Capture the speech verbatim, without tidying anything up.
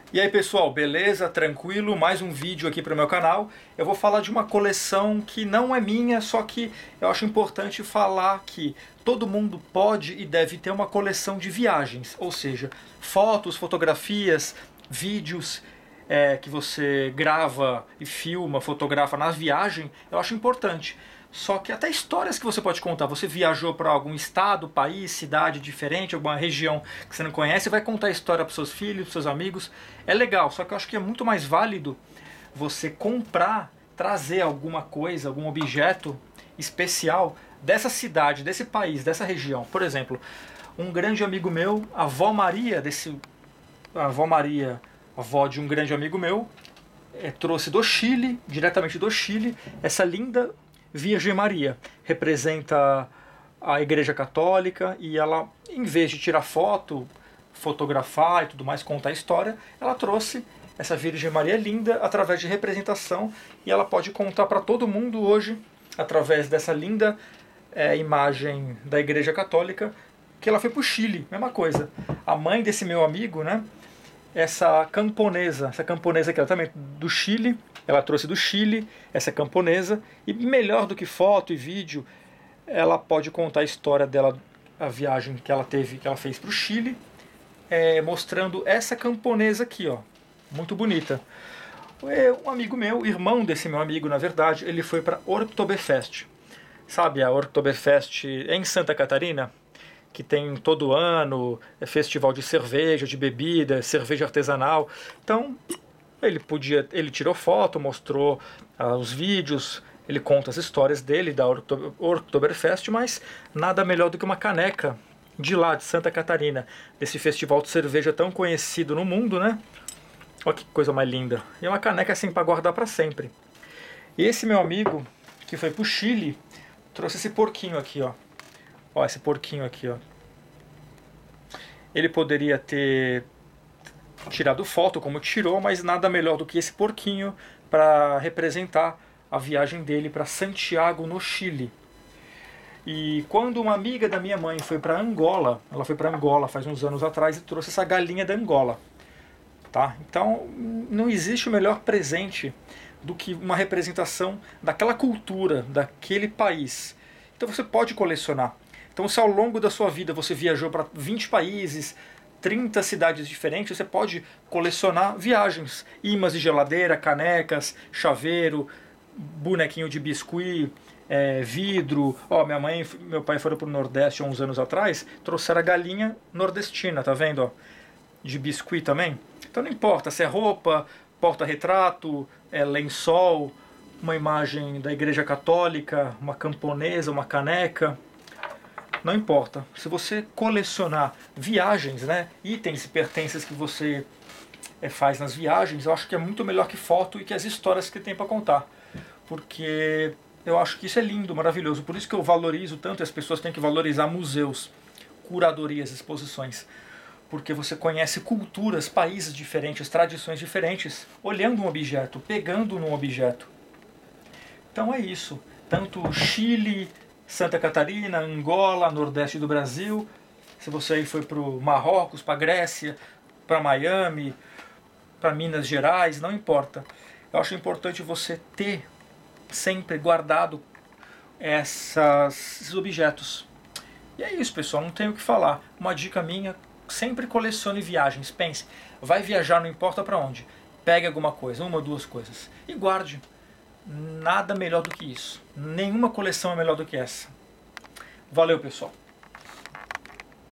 E aí pessoal, beleza? Tranquilo? Mais um vídeo aqui para o meu canal. Eu vou falar de uma coleção que não é minha, só que eu acho importante falar que todo mundo pode e deve ter uma coleção de viagens, ou seja, fotos, fotografias, vídeos é, que você grava e filma, fotografa na viagem, eu acho importante. Só que até histórias que você pode contar. Você viajou para algum estado, país, cidade diferente, alguma região que você não conhece, vai contar a história para seus filhos, para seus amigos. É legal, só que eu acho que é muito mais válido você comprar, trazer alguma coisa, algum objeto especial dessa cidade, desse país, dessa região. Por exemplo, um grande amigo meu, a avó Maria, desse, a avó Maria, avó de um grande amigo meu, é, trouxe do Chile, diretamente do Chile, essa linda Virgem Maria. Representa a Igreja Católica e ela, em vez de tirar foto, fotografar e tudo mais, contar a história, ela trouxe essa Virgem Maria linda através de representação e ela pode contar para todo mundo hoje, através dessa linda é, imagem da Igreja Católica, que ela foi para o Chile, mesma coisa. A mãe desse meu amigo, né, essa camponesa, essa camponesa que ela também do Chile, ela trouxe do Chile essa camponesa, e melhor do que foto e vídeo, ela pode contar a história dela, a viagem que ela teve, que ela fez para o Chile, é, mostrando essa camponesa aqui, ó, muito bonita. Um amigo meu, irmão desse meu amigo, na verdade, ele foi para Oktoberfest. Sabe a Oktoberfest em Santa Catarina? Que tem todo ano, é festival de cerveja, de bebida, cerveja artesanal. Então, ele podia, ele tirou foto, mostrou ah, os vídeos, ele conta as histórias dele da Oktoberfest, mas nada melhor do que uma caneca de lá, de Santa Catarina, desse festival de cerveja tão conhecido no mundo, né? Olha que coisa mais linda. E é uma caneca assim para guardar para sempre. E esse meu amigo, que foi pro Chile, trouxe esse porquinho aqui, ó. Ó, esse porquinho aqui, ó. Ele poderia ter tirado foto como tirou, mas nada melhor do que esse porquinho para representar a viagem dele para Santiago, no Chile. E quando uma amiga da minha mãe foi para Angola, ela foi para Angola faz uns anos atrás e trouxe essa galinha da Angola. Tá? Então não existe o melhor presente do que uma representação daquela cultura, daquele país. Então você pode colecionar. Então se ao longo da sua vida você viajou para vinte países, trinta cidades diferentes, você pode colecionar viagens, imãs de geladeira, canecas, chaveiro, bonequinho de biscuit, é, vidro. Ó, minha mãe e meu pai foram para o Nordeste há uns anos atrás, trouxeram a galinha nordestina, tá vendo? Ó, de biscuit também. Então não importa se é roupa, porta-retrato, é, lençol, uma imagem da Igreja Católica, uma camponesa, uma caneca. Não importa. Se você colecionar viagens, né, itens e pertences que você é, faz nas viagens, eu acho que é muito melhor que foto e que as histórias que tem para contar. Porque eu acho que isso é lindo, maravilhoso. Por isso que eu valorizo tanto, e as pessoas têm que valorizar museus, curadorias, exposições. Porque você conhece culturas, países diferentes, tradições diferentes, olhando um objeto, pegando num objeto. Então é isso. Tanto Chile, Santa Catarina, Angola, Nordeste do Brasil. Se você aí foi para o Marrocos, para Grécia, para Miami, para Minas Gerais, não importa. Eu acho importante você ter sempre guardado essas, esses objetos. E é isso, pessoal, não tenho o que falar. Uma dica minha, sempre colecione viagens. Pense, vai viajar, não importa para onde. Pegue alguma coisa, uma ou duas coisas, e guarde. Nada melhor do que isso. Nenhuma coleção é melhor do que essa. Valeu, pessoal.